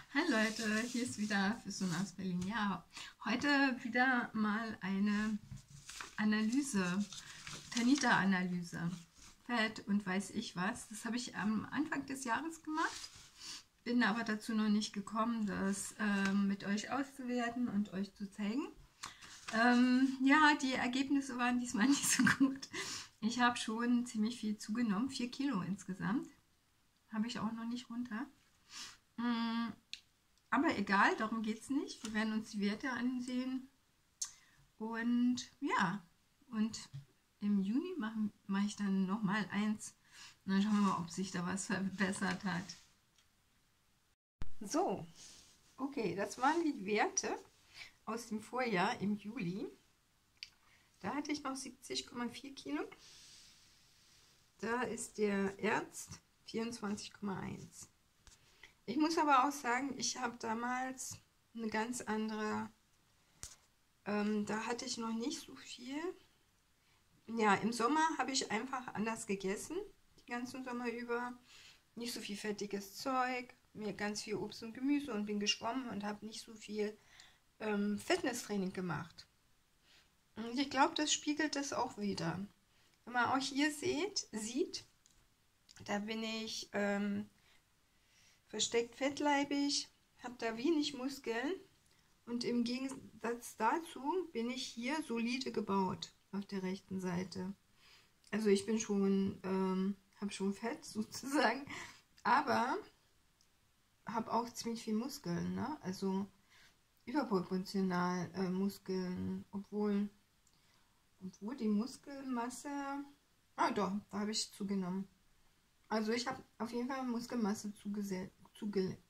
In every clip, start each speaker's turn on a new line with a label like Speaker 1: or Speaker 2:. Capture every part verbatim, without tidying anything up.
Speaker 1: Hi Leute, hier ist wieder Füssen aus Berlin. Ja, heute wieder mal eine Analyse, Tanita-Analyse. Fett und weiß ich was. Das habe ich am Anfang des Jahres gemacht, bin aber dazu noch nicht gekommen, das ähm, mit euch auszuwerten und euch zu zeigen. Ähm, ja, die Ergebnisse waren diesmal nicht so gut. Ich habe schon ziemlich viel zugenommen, vier Kilo insgesamt. Habe ich auch noch nicht runter. Mm, Aber egal, darum geht es nicht. Wir werden uns die Werte ansehen. Und ja, und im Juni mache mach ich dann nochmal eins. Und dann schauen wir mal, ob sich da was verbessert hat. So, okay, das waren die Werte aus dem Vorjahr im Juli. Da hatte ich noch siebzig Komma vier Kilo. Da ist der Ernst vierundzwanzig Komma eins. Ich muss aber auch sagen, ich habe damals eine ganz andere, ähm, da hatte ich noch nicht so viel. Ja, im Sommer habe ich einfach anders gegessen, die ganzen Sommer über. Nicht so viel fettiges Zeug, mir ganz viel Obst und Gemüse und bin geschwommen und habe nicht so viel ähm, Fitnesstraining gemacht. Und ich glaube, das spiegelt das auch wieder. Wenn man auch hier seht, sieht, da bin ich ähm, versteckt fettleibig, habe da wenig Muskeln und im Gegensatz dazu bin ich hier solide gebaut auf der rechten Seite. Also ich bin schon, ähm, habe schon Fett sozusagen, aber habe auch ziemlich viel Muskeln, ne? Also überproportional äh, Muskeln, obwohl, obwohl die Muskelmasse, ah doch, da habe ich zugenommen. Also ich habe auf jeden Fall Muskelmasse zugesetzt, zugesetzt,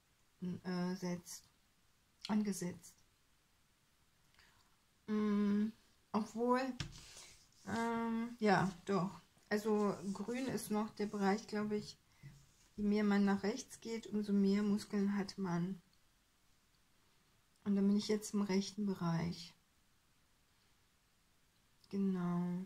Speaker 1: angesetzt. Mm, obwohl, ähm, ja, doch. Also grün ist noch der Bereich, glaube ich, je mehr man nach rechts geht, umso mehr Muskeln hat man. Und dann bin ich jetzt im rechten Bereich. Genau.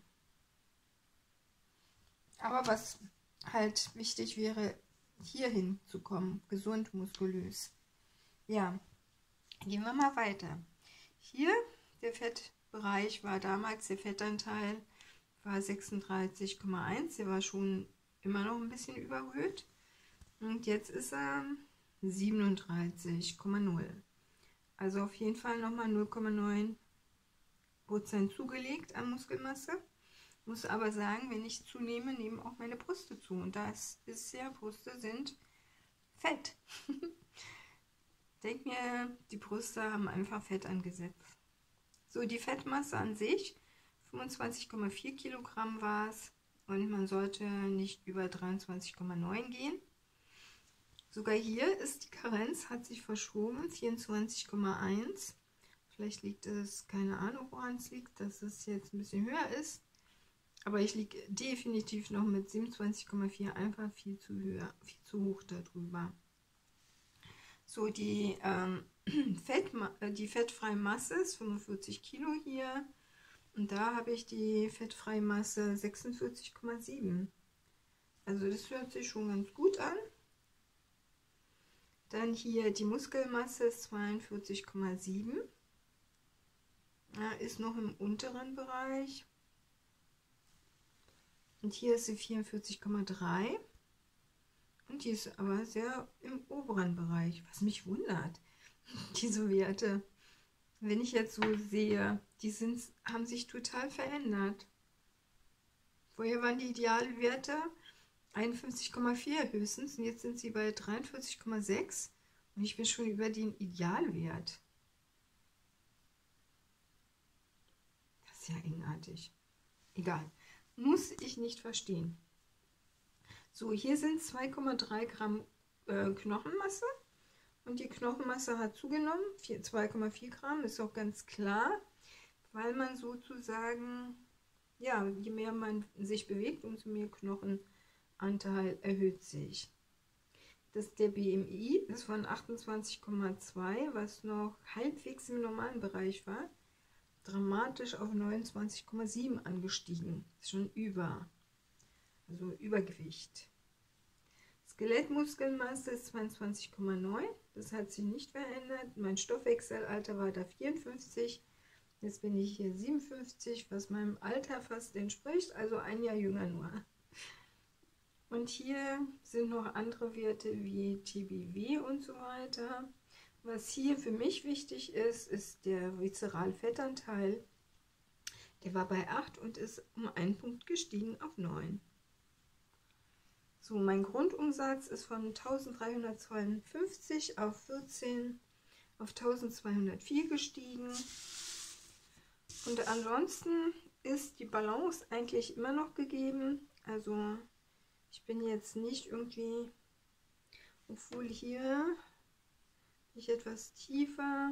Speaker 1: Aber was halt wichtig wäre, hierhin zu kommen, gesund, muskulös. Ja, gehen wir mal weiter. Hier, der Fettbereich war damals, der Fettanteil war sechsunddreißig Komma eins, der war schon immer noch ein bisschen überhöht. Und jetzt ist er siebenunddreißig Komma null. Also auf jeden Fall nochmal null Komma neun Prozent zugelegt an Muskelmasse. Muss aber sagen, wenn ich zunehme, nehmen auch meine Brüste zu. Und das ist ja, Brüste sind Fett. Denk mir, die Brüste haben einfach Fett angesetzt. So, die Fettmasse an sich, fünfundzwanzig Komma vier Kilogramm war es. Und man sollte nicht über dreiundzwanzig Komma neun gehen. Sogar hier ist die Karenz, hat sich verschoben, vierundzwanzig Komma eins. Vielleicht liegt es, keine Ahnung, woran es liegt, dass es jetzt ein bisschen höher ist. Aber ich liege definitiv noch mit siebenundzwanzig Komma vier einfach viel zu höher, viel zu hoch darüber. So, die, ähm, Fett, die fettfreie Masse ist fünfundvierzig Kilo hier. Und da habe ich die fettfreie Masse sechsundvierzig Komma sieben. Also das hört sich schon ganz gut an. Dann hier die Muskelmasse ist zweiundvierzig Komma sieben. Ja, ist noch im unteren Bereich. Und hier ist sie vierundvierzig Komma drei. Und die ist aber sehr im oberen Bereich, was mich wundert, diese Werte. Wenn ich jetzt so sehe, die sind, haben sich total verändert. Vorher waren die Idealwerte einundfünfzig Komma vier höchstens und jetzt sind sie bei dreiundvierzig Komma sechs und ich bin schon über den Idealwert. Das ist ja eigenartig. Egal. Muss ich nicht verstehen. So, hier sind zwei Komma drei Gramm äh, Knochenmasse und die Knochenmasse hat zugenommen, zwei Komma vier Gramm, ist auch ganz klar, weil man sozusagen, ja, je mehr man sich bewegt, umso mehr Knochenanteil erhöht sich. Das, der B M I ist von achtundzwanzig Komma zwei, was noch halbwegs im normalen Bereich war, dramatisch auf neunundzwanzig Komma sieben angestiegen. Ist schon über. Also Übergewicht. Das Skelettmuskelmasse ist zweiundzwanzig Komma neun, das hat sich nicht verändert. Mein Stoffwechselalter war da vierundfünfzig, jetzt bin ich hier siebenundfünfzig, was meinem Alter fast entspricht, also ein Jahr jünger nur. Und hier sind noch andere Werte wie T B W und so weiter. Was hier für mich wichtig ist, ist der Viszeralfettanteil. Der war bei acht und ist um einen Punkt gestiegen auf neun. So, mein Grundumsatz ist von eintausenddreihundertzweiundfünfzig auf vierzehn auf eintausendzweihundertvier gestiegen. Und ansonsten ist die Balance eigentlich immer noch gegeben. Also ich bin jetzt nicht irgendwie, obwohl hier ich etwas tiefer,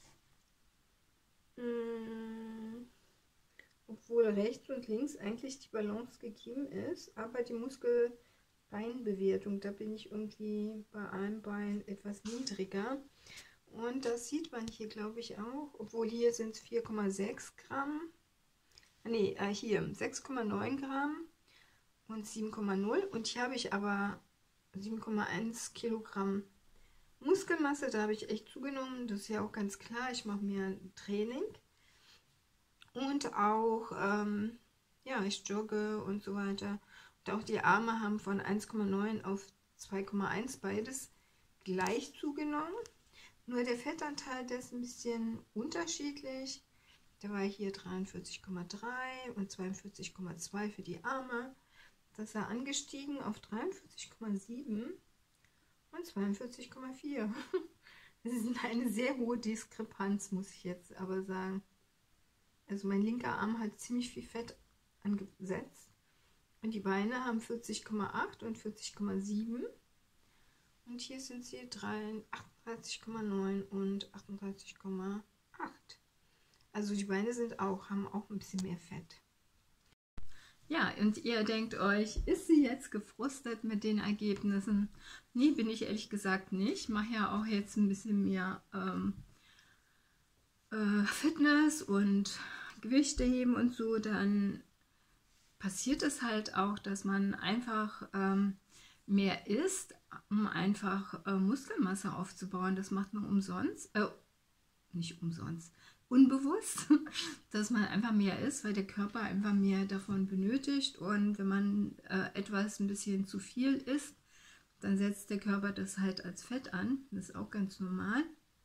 Speaker 1: mh, obwohl rechts und links eigentlich die Balance gegeben ist, aber die Muskelbeinbewertung, da bin ich irgendwie bei einem Bein etwas niedriger. Und das sieht man hier, glaube ich, auch, obwohl hier sind es vier Komma sechs Gramm, nee, äh, hier sechs Komma neun Gramm und sieben Komma null, und hier habe ich aber sieben Komma eins Kilogramm Muskelmasse, da habe ich echt zugenommen, das ist ja auch ganz klar, ich mache mehr Training und auch, ähm, ja, ich jogge und so weiter. Und auch die Arme haben von eins Komma neun auf zwei Komma eins beides gleich zugenommen. Nur der Fettanteil, der ist ein bisschen unterschiedlich. Der war hier dreiundvierzig Komma drei und zweiundvierzig Komma zwei für die Arme. Das ist er angestiegen auf dreiundvierzig Komma sieben und zweiundvierzig Komma vier. Das ist eine sehr hohe Diskrepanz, muss ich jetzt aber sagen. Also mein linker Arm hat ziemlich viel Fett angesetzt. Und die Beine haben vierzig Komma acht und vierzig Komma sieben. Und hier sind sie achtunddreißig Komma neun und achtunddreißig Komma acht. Also die Beine sind auch, haben auch ein bisschen mehr Fett. Ja, und ihr denkt euch, ist sie jetzt gefrustet mit den Ergebnissen? Nee, bin ich ehrlich gesagt nicht. Ich mache ja auch jetzt ein bisschen mehr ähm, äh, Fitness und Gewichte heben und so. Dann passiert es halt auch, dass man einfach ähm, mehr isst, um einfach äh, Muskelmasse aufzubauen. Das macht man umsonst, äh, nicht umsonst, unbewusst, dass man einfach mehr isst, weil der Körper einfach mehr davon benötigt. Und wenn man äh, etwas ein bisschen zu viel isst, dann setzt der Körper das halt als Fett an. Das ist auch ganz normal.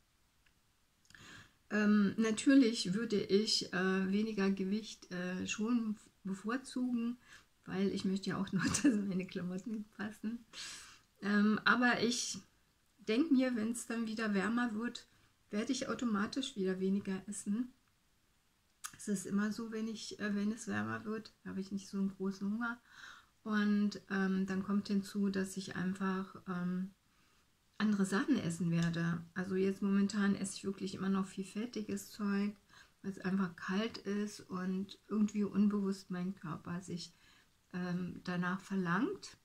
Speaker 1: Ähm, natürlich würde ich äh, weniger Gewicht äh, schon bevorzugen, weil ich möchte ja auch noch, dass meine Klamotten passen. Ähm, aber ich denke mir, wenn es dann wieder wärmer wird, werde ich automatisch wieder weniger essen. Es ist immer so, wenn, ich, äh, wenn es wärmer wird, habe ich nicht so einen großen Hunger. Und ähm, dann kommt hinzu, dass ich einfach ähm, andere Sachen essen werde. Also jetzt momentan esse ich wirklich immer noch viel fettiges Zeug, weil es einfach kalt ist und irgendwie unbewusst mein Körper sich ähm, danach verlangt.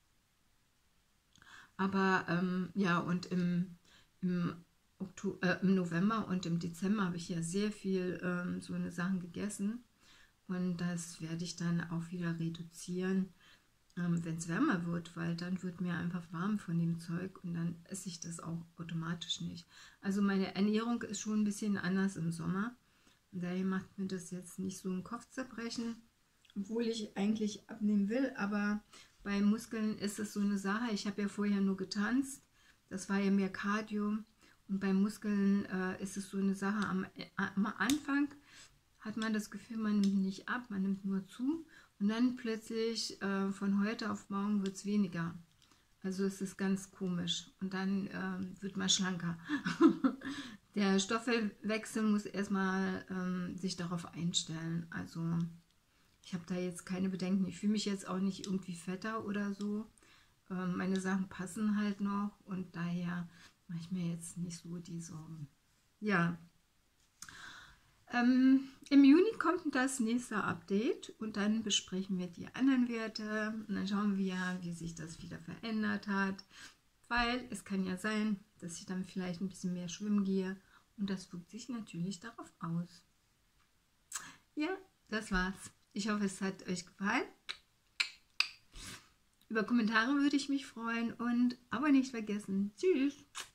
Speaker 1: Aber ähm, ja, und im, im, Oktober, äh, im November und im Dezember habe ich ja sehr viel ähm, so eine Sachen gegessen. Und das werde ich dann auch wieder reduzieren, ähm, wenn es wärmer wird, weil dann wird mir einfach warm von dem Zeug und dann esse ich das auch automatisch nicht. Also meine Ernährung ist schon ein bisschen anders im Sommer. Und daher macht mir das jetzt nicht so ein Kopfzerbrechen, obwohl ich eigentlich abnehmen will, aber bei Muskeln ist es so eine Sache. Ich habe ja vorher nur getanzt, das war ja mehr Cardio. Und bei Muskeln äh, ist es so eine Sache, am, am Anfang hat man das Gefühl, man nimmt nicht ab, man nimmt nur zu. Und dann plötzlich äh, von heute auf morgen wird es weniger. Also es ist ganz komisch. Und dann äh, wird man schlanker. Der Stoffwechsel muss erstmal ähm, sich darauf einstellen. Also ich habe da jetzt keine Bedenken. Ich fühle mich jetzt auch nicht irgendwie fetter oder so. Ähm, meine Sachen passen halt noch und daher mache ich mir jetzt nicht so die Sorgen. Ja, ähm, im Juni kommt das nächste Update und dann besprechen wir die anderen Werte und dann schauen wir, wie sich das wieder verändert hat, weil es kann ja sein, dass ich dann vielleicht ein bisschen mehr schwimmen gehe und das wirkt sich natürlich darauf aus. Ja, das war's. Ich hoffe, es hat euch gefallen
Speaker 2: Über Kommentare würde ich mich freuen und Abo nicht vergessen. Tschüss!